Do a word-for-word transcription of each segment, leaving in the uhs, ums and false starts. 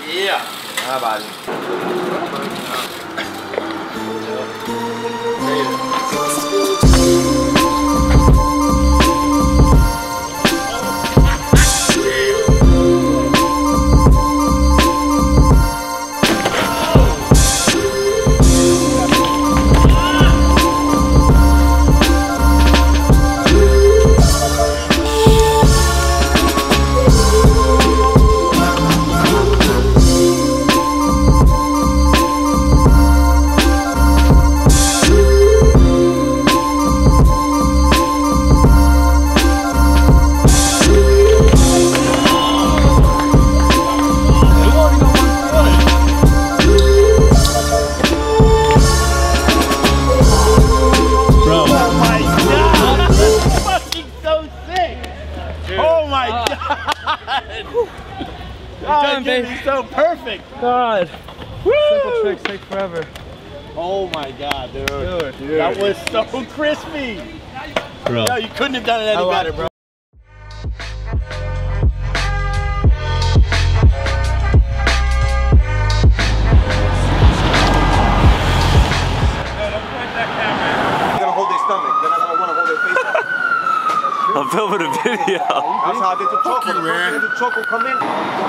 Yeah. How about it? God, he's so perfect. God. Woo! Simple tricks take forever. Oh my God, dude. Dude, dude. That was so crispy. Bro. No, you couldn't have done it any I better, bro. I'm filming a video. That's how I did the chocolate. You, man. The chocolate come in.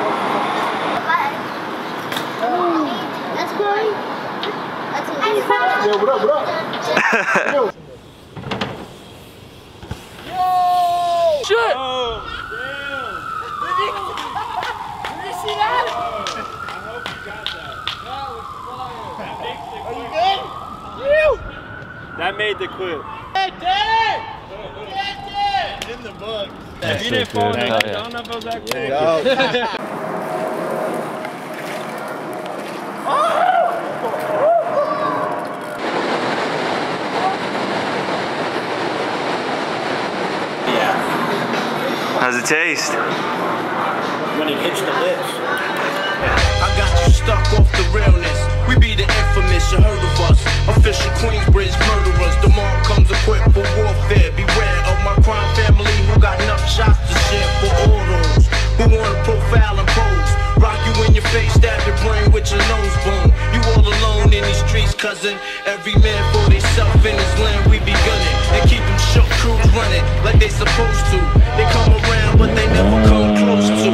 That's great. That's a Yo, what up, what up? Yo. Yo! Shit! Oh, Did you see that? I hope you got that. Are you good? You! That made the clip. Hey, Daddy! Daddy! In the books. If you didn't fall in that, I don't know if I was that good. Yeah. How's it taste? When it hits the lips. I got you stuck off the realness. We be the infamous, you heard of us. Official Queensbridge murderers. The mark comes equipped for warfare. Beware of my crime family who got enough shots to share for all those who wanna profile and pose. Rock you in your face, stab your brain with your nose bone. You all alone in these streets, cousin. Every man for theyself in his land, we be gunning. And keep them shook crews running like they supposed to. They come around, but they never come close to.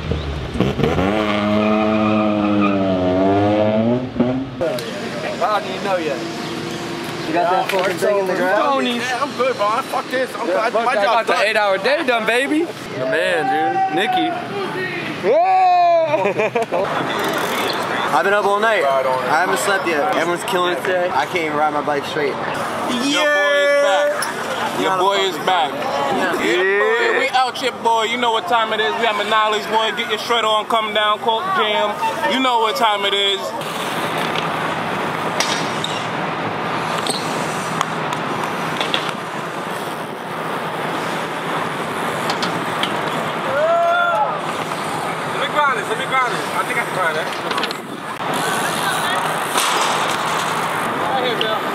How do you know yet? You got that fucking thing in the ground? Yeah, I'm good, bro. Fuck this. I'm Yeah, glad fuck my that. job's I got the done. eight hour day done, baby. The man, dude. Nikki. I've been up all night. I haven't slept yet. Everyone's killing it today. I can't even ride my bike straight. Your boy is back. Yeah, boy, we out here, boy. You know what time it is. We have Manali's, boy. Get your shredder on, come down, Coke Jam. You know what time it is. Let me grind this. Let me grind this. I think I can grind that. Right here, Bill.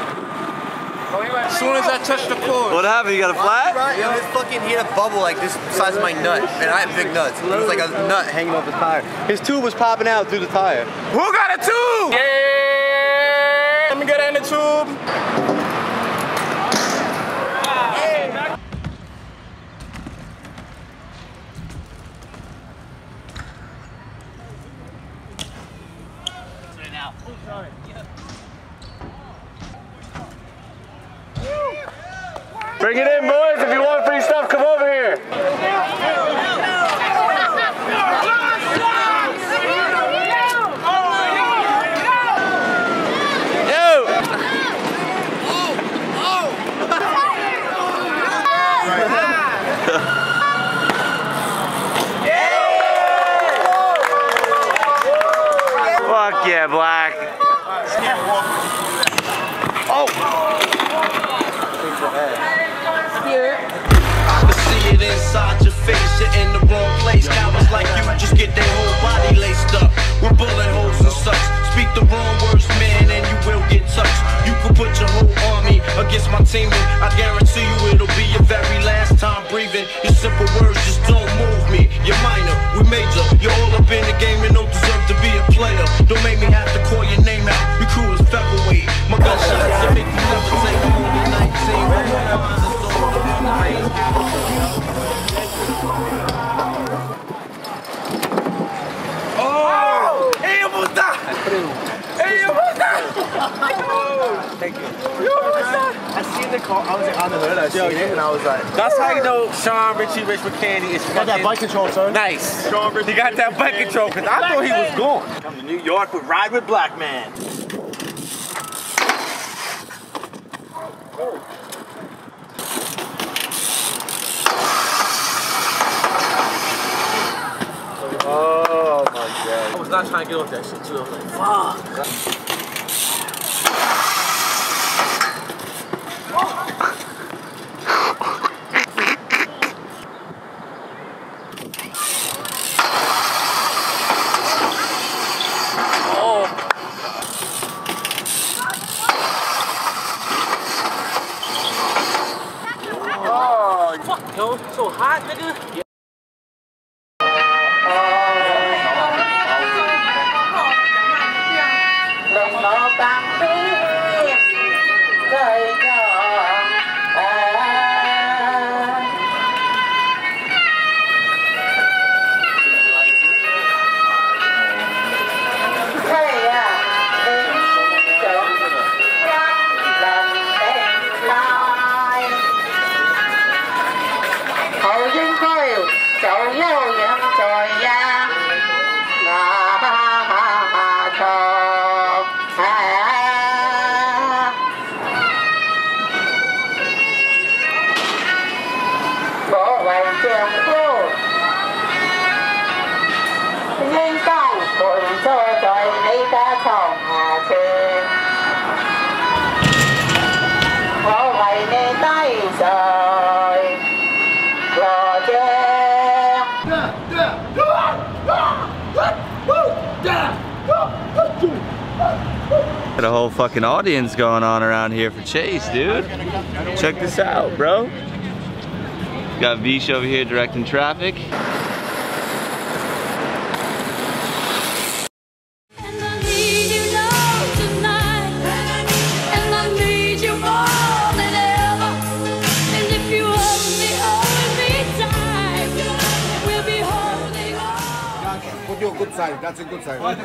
As soon as I touch the cord. What happened? You got a flat? Yo, this fucking, he had a bubble like this size of my nut. And I have big nuts. It was like a nut hanging off his tire. His tube was popping out through the tire. Who got a tube? Yeah! Let me get in the tube. Bring it in, boys. If you want free stuff, come over here. Yo! Fuck yeah, Black. Oh! I can see it inside your face. You're in the wrong place. Cowards like you just get their whole body laced up with bullet holes and such. Speak the wrong words, man, and you will get touched. You could put your whole army against my team, and I guarantee you it'll be your very last time breathing. Your simple words just don't move me. You're minor, we major. You're all up in the game and don't deserve Hey, yo, what's that? Thank you. Yo, what's that? I seen the car. I was like, on the hood. I seen it, and I was like, That's how you know Sean Richie Rich McCandy is got that bike control, son. nice. He got that bike control because I thought he was gone. Come to New York with Ride with Black Man. Oh my god. I was not trying to get off that shit too. I was like, fuck. Yo, it's so hot, nigga. Yeah. Got a whole fucking audience going on around here for Chase, dude. Check this out, bro. Got Vish over here directing traffic. Put your good side, that's a good side. Got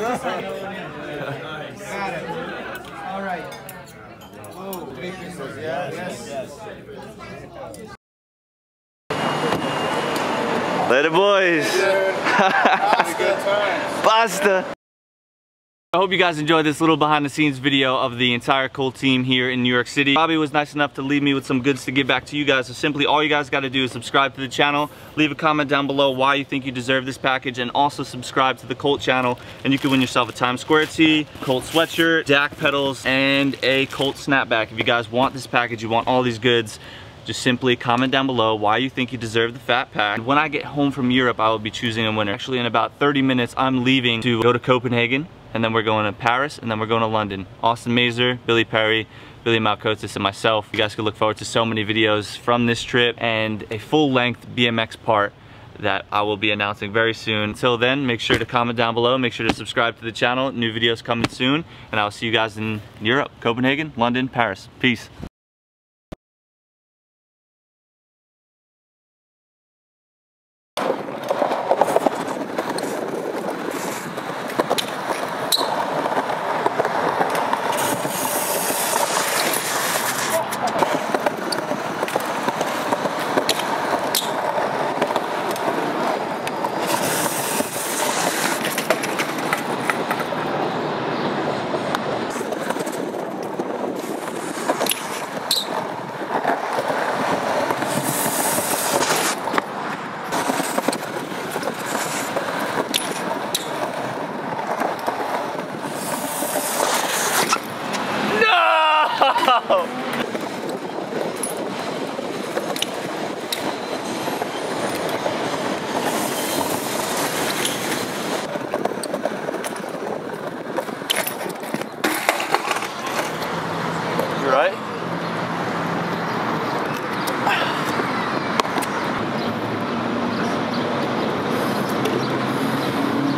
it. All right. Oh, three pieces, yeah, yes. yes. Later, boys. Basta. I hope you guys enjoyed this little behind the scenes video of the entire Colt team here in New York City. Bobby was nice enough to leave me with some goods to give back to you guys. So simply all you guys got to do is subscribe to the channel, leave a comment down below why you think you deserve this package, and also subscribe to the Colt channel, and you can win yourself a Times Square tee, Colt sweatshirt, D A C pedals, and a Colt snapback. If you guys want this package, you want all these goods, just simply comment down below why you think you deserve the fat pack. When I get home from Europe, I will be choosing a winner. Actually, in about thirty minutes, I'm leaving to go to Copenhagen, and then we're going to Paris, and then we're going to London. Austin Mazer, Billy Perry, Billy Malkotis, and myself. You guys can look forward to so many videos from this trip and a full-length B M X part that I will be announcing very soon. Until then, make sure to comment down below, make sure to subscribe to the channel. New videos coming soon, and I'll see you guys in Europe, Copenhagen, London, Paris. Peace.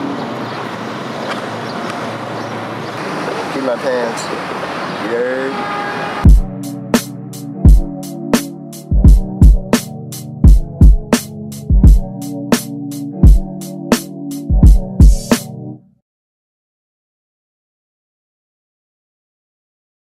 My pants. You heard?